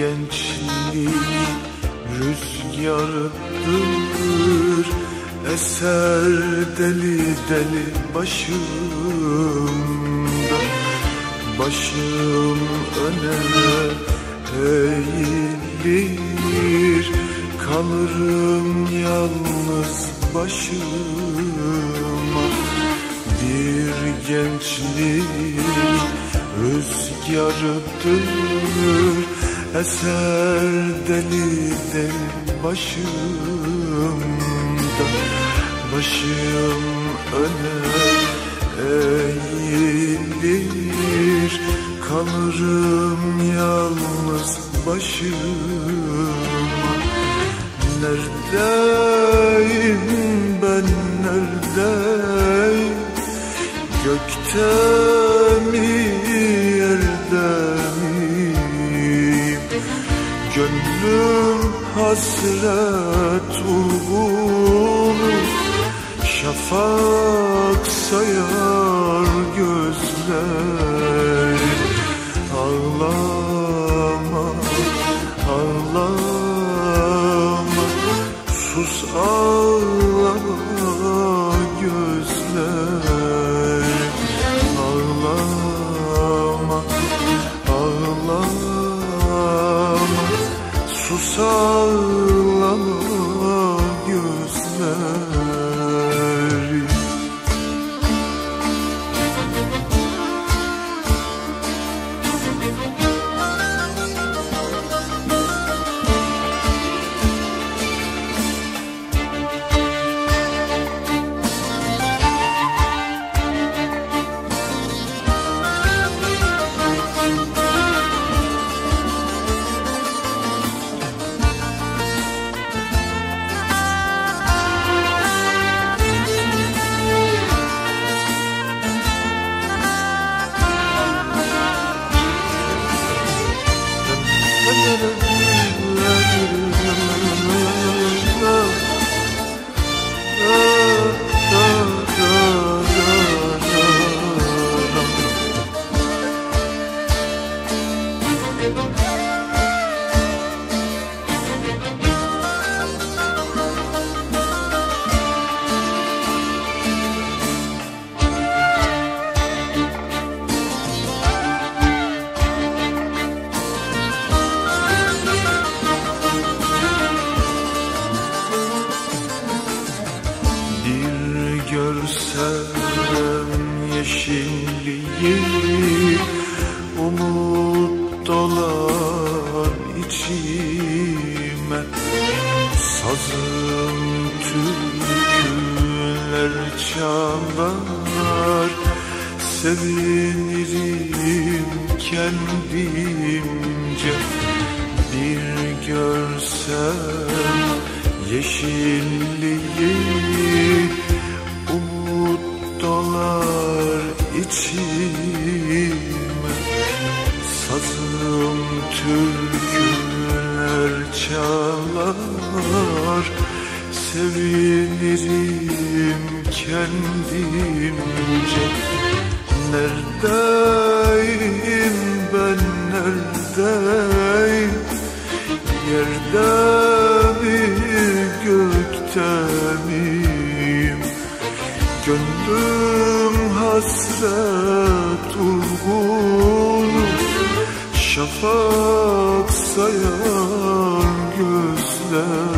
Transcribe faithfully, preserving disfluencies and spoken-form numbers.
gençlik rüzgarıdır, eser deli deli başımda. Başım öne eğilir, kalırım yalnız başıma. Bir gençlik rüzgarıdır, eser deli deli başımda. Başım öne eğilir, kalırım yalnız başıma. Neredeyim ben, neredeyim? Gökte mi, yerde miyim? Gönlüm hasret uğrunu, şafak sayar gözler. Ağlama, ağlama, sus ağlama gözler. Ağlama, ağlama, sus ağlama gözler. Görsem yeşilliği, umut dolar içime. Sazım türküler çalar, sevinirim kendimce. Bir görsem yeşilliği, umut dolar içime. Sazım türküler çalar, sevinirim kendimce. Neredeyim ben, neredeyim? Yerde mi, gökte miyim? Gönlüm hasret uğrunu, şafak sayar gözler.